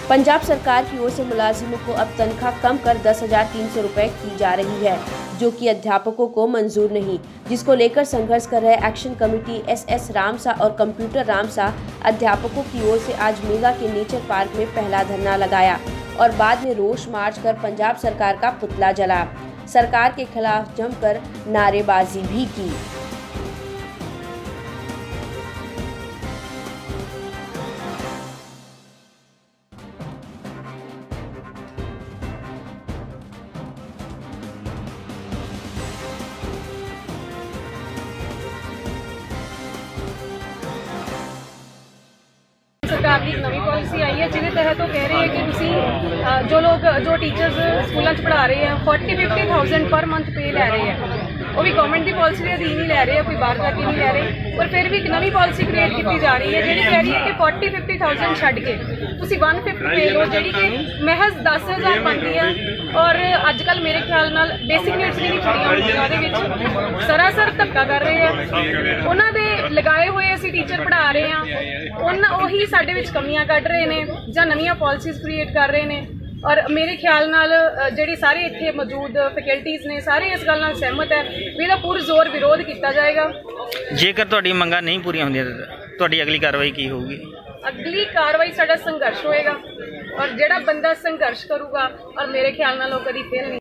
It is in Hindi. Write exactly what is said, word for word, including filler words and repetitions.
पंजाब सरकार की ओर से मुलाजिमों को अब तनख्वाह कम कर दस हजार तीन सौ रुपए की जा रही है, जो कि अध्यापकों को मंजूर नहीं, जिसको लेकर संघर्ष कर रहे एक्शन कमेटी एस एस रामसा और कंप्यूटर रामसा अध्यापकों की ओर से आज मेगा के नेचर पार्क में पहला धरना लगाया और बाद में रोष मार्च कर पंजाब सरकार का पुतला जला। सरकार के खिलाफ जमकर नारेबाजी भी की। सरकार की नवी पॉलिसी आई है जिसके तहत वो कह रहे हैं कि तुसी जो लोग जो टीचर्स स्कूलों पढ़ा रहे हैं forty fifty thousand per month पे लै रहे हैं, वो भी गवर्नमेंट की पॉलिसी के अधीन ही लै रहे हैं, कोई बाहर जाके नहीं लै रहे। पर फिर भी एक नवी पॉलिसी क्रिएट की जा रही है जी कह रही है कि फोर्टी फिफ्टी थाउजेंड छड्ड के तुसी वन फिफ्टी पे लो, जी कि महज दस हज़ार बनती है। और अजकल मेरे ख्याल नाल बेसिक नीड्स दी छुट्टियां होंदियां सरासर धक्का कर रहे हैं। उन्होंने लगाए हुए असीं टीचर पढ़ा रहे हैं, उन्होंने उही साडे विच कमियां कढ रहे हैं जां नवीं पॉलिसीज़ क्रिएट कर रहे हैं। और मेरे ख्याल नाल जिहड़ी सारे इत्थे मौजूद फैकल्टीज़ ने सारे इस गल नाल सहमत है भी इहदा पुरजोर विरोध किया जाएगा। जेकर तुहाडी मंगां नहीं पूरीआं होंदियां तुहाडी अगली कार्रवाई की होगी? अगली कार्रवाई साडा संघर्ष होएगा और जिहड़ा बंदा संघर्ष करूगा और मेरे ख्याल नाल वो कदी फेल नहीं